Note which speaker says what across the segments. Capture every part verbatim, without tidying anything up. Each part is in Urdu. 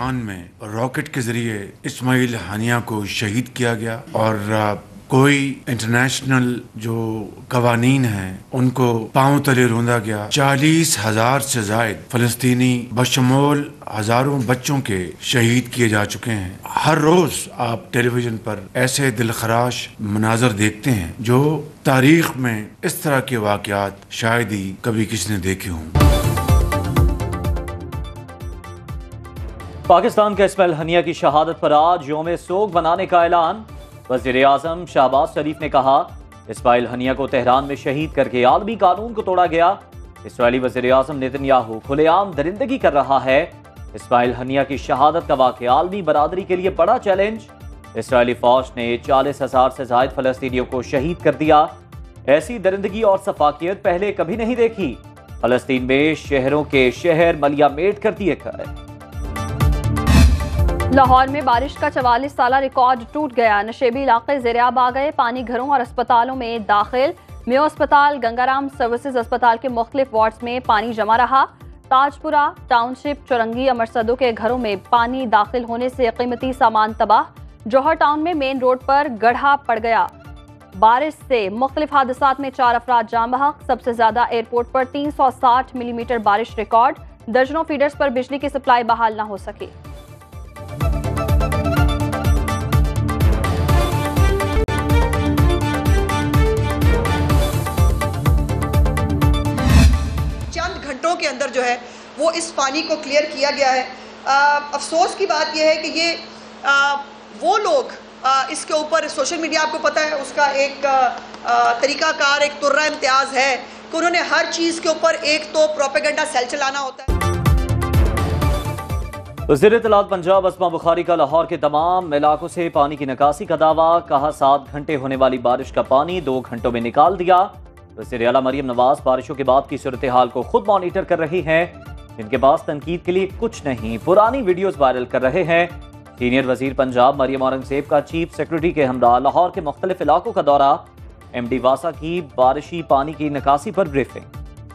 Speaker 1: پاکستان میں راکٹ کے ذریعے اسماعیل ہانیہ کو شہید کیا گیا اور کوئی انٹرنیشنل جو قوانین ہیں ان کو پاؤں تلے روندا گیا. چالیس ہزار سے زائد فلسطینی بشمول ہزاروں بچوں کے شہید کیے جا چکے ہیں. ہر روز آپ ٹیلی ویژن پر ایسے دلخراش مناظر دیکھتے ہیں جو تاریخ میں اس طرح کے واقعات شاید ہی کبھی کسی نے دیکھے ہوں.
Speaker 2: پاکستان کا اسماعیل ہنیہ کی شہادت پر آج یوم سوگ منانے کا اعلان. وزیر اعظم شہباز شریف نے کہا اسماعیل ہنیہ کو تہران میں شہید کر کے عالمی قانون کو توڑا گیا. اسرائیلی وزیر اعظم نیتن یاہو کھلے عام درندگی کر رہا ہے. اسماعیل ہنیہ کی شہادت کا واقعہ عالمی برادری کے لیے بڑا چیلنج. اسرائیلی فوج نے چالیس ہزار سے زائد فلسطینیوں کو شہید کر دیا. ایسی درندگی اور سفاکیت پہلے کبھی نہیں دیکھی. فلسطین میں شہروں کے شہر ملیا میٹ کر دیے گئے.
Speaker 3: لاہور میں بارش کا چوالیس سالہ ریکارڈ ٹوٹ گیا. نشیبی علاقے زیر آب آ گئے. پانی گھروں اور اسپتالوں میں داخل. میو اسپتال، گنگا رام سروسز اسپتال کے مختلف وارڈز میں پانی جمع رہا. تاجپورہ ٹاؤن شپ چورنگی امرسدوں کے گھروں میں پانی داخل ہونے سے قیمتی سامان تباہ. جوہر ٹاؤن میں مین روڈ پر گڑھا پڑ گیا. بارش سے مختلف حادثات میں چار افراد جاں بحق. سب سے زیادہ ایئرپورٹ پر تین سو ساٹھ ملی میٹر بارش ریکارڈ. درجنوں فیڈرز پر بجلی کی سپلائی بحال نہ ہو سکی.
Speaker 4: کے اندر جو ہے وہ اس پانی کو کلیئر کیا گیا ہے. افسوس کی بات یہ ہے کہ یہ وہ لوگ اس کے اوپر سوشل میڈیا آپ کو پتہ ہے اس کا ایک طریقہ کار ایک طرہ امتیاز ہے کہ انہوں نے ہر چیز کے اوپر ایک تو پروپیگنڈا سیل چلانا ہوتا ہے.
Speaker 2: وزیر اطلاعات پنجاب اسما بخاری کا لاہور کے تمام علاقوں سے پانی کی نکاسی کا دعویٰ. کہا سات گھنٹے ہونے والی بارش کا پانی دو گھنٹوں میں نکال دیا. وزیر اعلیٰ مریم نواز بارشوں کے بعد کی صورتحال کو خود مانیٹر کر رہی ہیں. ان کے پاس تنقید کے لیے کچھ نہیں، پرانی ویڈیوز وائرل کر رہے ہیں. سینئر وزیر پنجاب مریم اورنگزیب کا چیف سیکرٹری کے ہمراہ لاہور کے مختلف علاقوں کا دورہ. ایم ڈی واسا کی بارشی پانی کی نکاسی پر بریفنگ.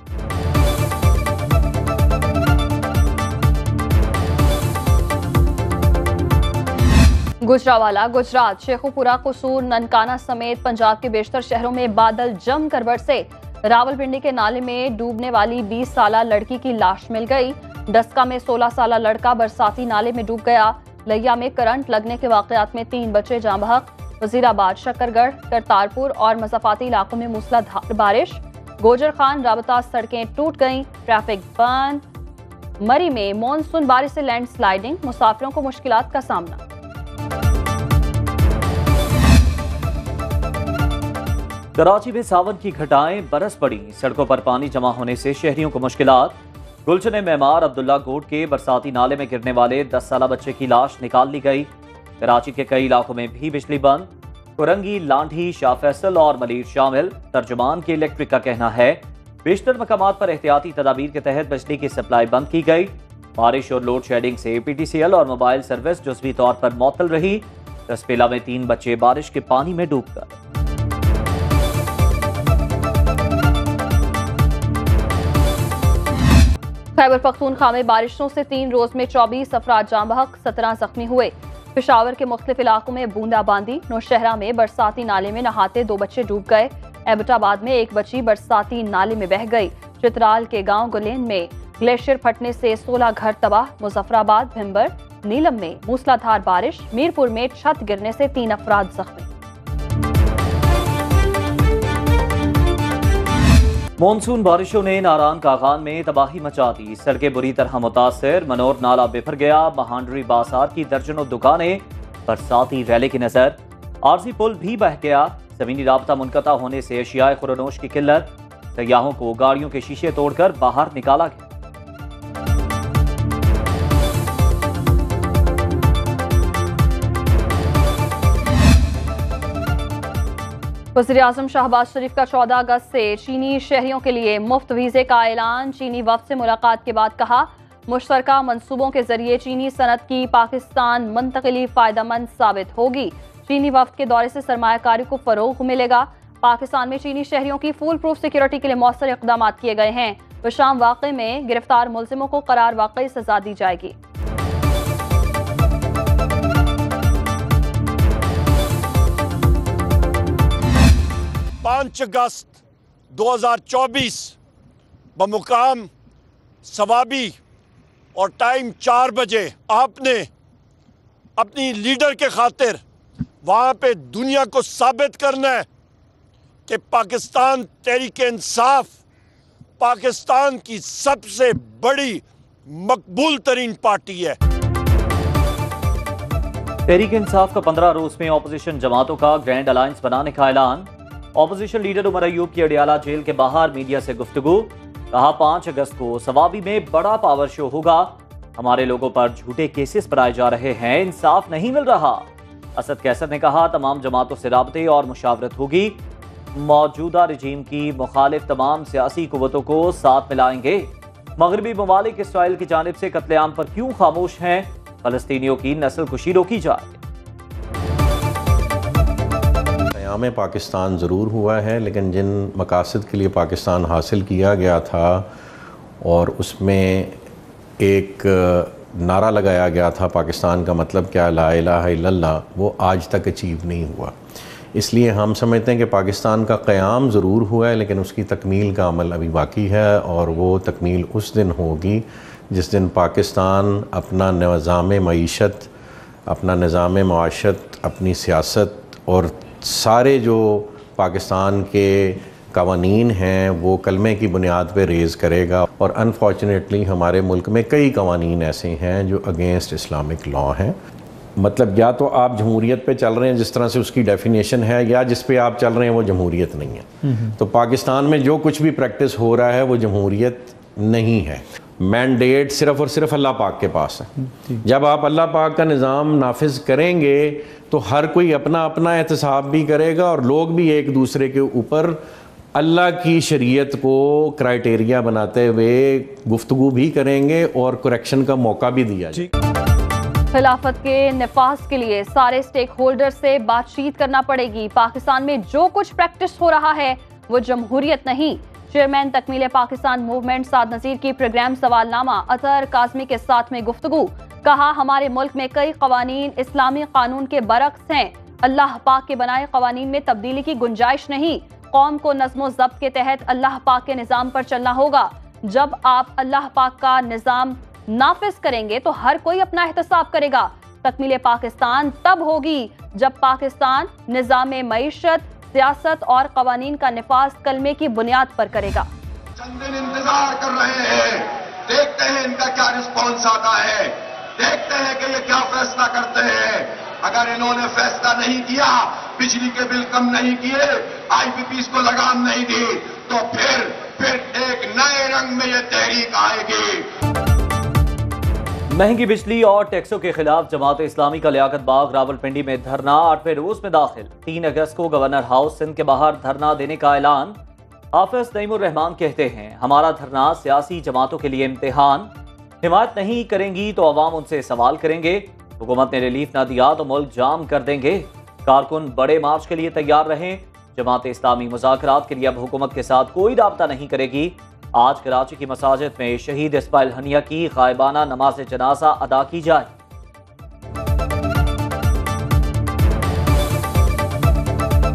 Speaker 3: گجراوالا، گجرات، شیخوپورہ، قصور، ننکانہ سمیت پنجاب کے بیشتر شہروں میں بادل جم کر برسے. راولپنڈی کے نالے میں ڈوبنے والی بیس سالہ لڑکی کی لاش مل گئی. ڈسکا میں سولہ سالہ لڑکا برساتی نالے میں ڈوب گیا. لیا میں کرنٹ لگنے کے واقعات میں تین بچے جاں بحق. وزیر آباد، شکر گڑھ، کرتارپور اور مضافاتی علاقوں میں موسلادھار بارش. گوجر خان رابطہ سڑکیں ٹوٹ گئیں، ٹریفک بند. مری میں مانسون بارش سے لینڈ سلائیڈنگ، مسافروں کو مشکلات کا سامنا.
Speaker 2: کراچی میں ساون کی گھٹائیں برس پڑی. سڑکوں پر پانی جمع ہونے سے شہریوں کو مشکلات. گلشن معمار عبداللہ کوٹ کے برساتی نالے میں گرنے والے دس سالہ بچے کی لاش نکال لی گئی. کراچی کے کئی علاقوں میں بھی بجلی بند. کرنگی، لانڈھی، شاہ فیصل اور ملیر شامل. ترجمان کے الیکٹرک کا کہنا ہے بیشتر مقامات پر احتیاطی تدابیر کے تحت بجلی کی سپلائی بند کی گئی. بارش اور لوڈ شیڈنگ سے پی ٹی سی ایل اور موبائل سروس جزوی طور پر معطل رہی. رسپیلا میں تین بچے بارش کے پانی میں ڈوب گئے.
Speaker 3: خیبر پختونخوا میں بارشوں سے تین روز میں چوبیس افراد جاں بحق، سترہ زخمی ہوئے. پشاور کے مختلف علاقوں میں بوندا باندی. نوشہرہ میں برساتی نالے میں نہاتے دو بچے ڈوب گئے. ایبٹ آباد میں ایک بچی برساتی نالے میں بہہ گئی. چترال کے گاؤں گلین میں گلیشیئر پھٹنے سے سولہ گھر تباہ. مظفرآباد، بھمبر، نیلم میں موسلادھار بارش. میرپور میں چھت گرنے سے تین افراد زخمی.
Speaker 2: مونسون بارشوں نے ناران کاغان میں تباہی مچا دی. سڑکیں بری طرح متاثر. منور نالہ بفر گیا. بہانڈری بازار کی درجنوں دکانیں برساتی ریلے کی نظر. عارضی پل بھی بہہ گیا. زمینی رابطہ منقطع ہونے سے اشیاء خورنوش کی قلت. سیاحوں کو گاڑیوں کے شیشے توڑ کر باہر نکالا گیا.
Speaker 3: وزیر اعظم شہباز شریف کا چودہ اگست سے چینی شہریوں کے لیے مفت ویزے کا اعلان. چینی وفد سے ملاقات کے بعد کہا مشترکہ منصوبوں کے ذریعے چینی صنعت کی پاکستان منتقلی فائدہ مند ثابت ہوگی. چینی وفد کے دورے سے سرمایہ کاری کو فروغ ملے گا. پاکستان میں چینی شہریوں کی فول پروف سیکیورٹی کے لیے مؤثر اقدامات کیے گئے ہیں. شام واقعے میں گرفتار ملزموں کو قرار واقعی سزا دی جائے گی.
Speaker 5: पाँच अगस्त दो हज़ार चौबीस बमुकाम सवाबी और टाइम चार बजे आपने अपनी लीडर के खातिर वहाँ पे दुनिया को साबित करना है कि पाकिस्तान तहरीक इंसाफ पाकिस्तान की सबसे बड़ी मकबूल तरीन पार्टी है।
Speaker 2: तहरीक इंसाफ का पंद्रह रोज में ऑपोजिशन जमातों का ग्रैंड अलायंस बनाने का ऐलान। ऑपोजिशन लीडर उमर अयूब की अडियाला जेल के बाहर मीडिया से गुफ्तगू। कहा पाँच अगस्त को सवाबी में बड़ा पावर शो होगा। हमारे लोगों पर झूठे केसेस बनाए जा रहे हैं, इंसाफ नहीं मिल रहा। असद कैसर ने कहा तमाम जमातों से राबते और मुशावरत होगी। मौजूदा रजीम की मुखालिफ तमाम सियासी कुव्वतों को साथ मिलाएंगे। मगरबी ममालिक इसराइल की जानिब से कत्लेआम पर क्यों खामोश हैं? फलस्तीनियों की नस्ल कुशी रोकी जाए।
Speaker 6: क़याम पाकिस्तान ज़रूर हुआ है, लेकिन जिन मकासद के लिए पाकिस्तान हासिल किया गया था और उसमें एक नारा लगाया गया था पाकिस्तान का मतलब क्या, ला इलाहा इल्लल्लाह, वो आज तक अचीव नहीं हुआ। इसलिए हम समझते हैं कि पाकिस्तान का क़याम ज़रूर हुआ है, लेकिन उसकी तकमील का अमल अभी बाकी है, और वो तकमील उस दिन होगी जिस दिन पाकिस्तान अपना निज़ाम मईशत, अपना निज़ाम माशत, अपनी सियासत और सारे जो पाकिस्तान के कवानीन हैं वो कलमे की बुनियाद पे रेज़ करेगा। और अनफॉर्चुनेटली हमारे मुल्क में कई कवानीन ऐसे हैं जो अगेंस्ट इस्लामिक लॉ हैं। मतलब या तो आप जमहूरियत पे चल रहे हैं जिस तरह से उसकी डेफिनेशन है, या जिस पे आप चल रहे हैं वो जमहूरियत नहीं है। तो पाकिस्तान में जो कुछ भी प्रैक्टिस हो रहा है वो जमहूरियत नहीं है। मैंडेट सिर्फ और सिर्फ अल्लाह पाक के पास है। जब आप अल्लाह पाक का निज़ाम नाफिज करेंगे तो हर कोई अपना अपना एहतसाब भी करेगा, और लोग भी एक दूसरे के ऊपर अल्लाह की शरीयत को क्राइटेरिया बनाते हुए गुफ्तगू भी करेंगे और करेक्शन का मौका भी दिया जाए।
Speaker 3: खिलाफत के निफाज के लिए सारे स्टेक होल्डर से बातचीत करना पड़ेगी। पाकिस्तान में जो कुछ प्रैक्टिस हो रहा है वो जमहूरियत नहीं। चेयरमैन तकमील पाकिस्तान मूवमेंट साद नज़ीर की प्रोग्राम सवालनामा अतहर काज़मी के साथ में गुफ्तगू। कहा हमारे मुल्क में कई कवानीन इस्लामी कानून के बरक्स हैं। अल्लाह पाक के बनाए कवानीन में तब्दीली की गुंजाइश नहीं। कौम को नज़्म ज़ब्त के तहत अल्लाह पाक के निज़ाम पर चलना होगा। जब आप अल्लाह पाक का निज़ाम नाफिज करेंगे तो हर कोई अपना एहतसाब करेगा। तकमील पाकिस्तान तब होगी जब पाकिस्तान निज़ाम मईशत, सियासत और कवानीन का निफाज कलमे की बुनियाद पर करेगा।
Speaker 7: चंद दिन इंतजार कर रहे हैं, देखते हैं इनका क्या रिस्पॉन्स आता है, देखते हैं कि ये क्या फैसला करते हैं। अगर इन्होंने फैसला नहीं किया, बिजली के बिल कम नहीं किए, आईपीपीस को लगाम नहीं दी, तो फिर फिर एक नए रंग में ये तहरीक आएगी।
Speaker 2: महंगी बिजली और टैक्सों के खिलाफ जमात इस्लामी का लियाकत बाग रावलपिंडी में धरना आठवें रोज में दाखिल। तीन अगस्त को गवर्नर हाउस सिंध के बाहर धरना देने का ऐलान। हाफिज नईमुर रहमान कहते हैं हमारा धरना सियासी जमातों के लिए इम्तिहान। हिमायत नहीं करेंगी तो अवाम उनसे सवाल करेंगे। हुकूमत ने रिलीफ ना दिया तो मुल्क जाम कर देंगे। कारकुन बड़े मार्च के लिए तैयार रहें। जमात इस्लामी मुज़ाकरात के लिए अब हुकूमत के साथ कोई राब्ता नहीं करेगी। आज कराची की मसाजिद में शहीद इस्माइल हनिया की गायबाना नमाज जनाजा अदा की जाए।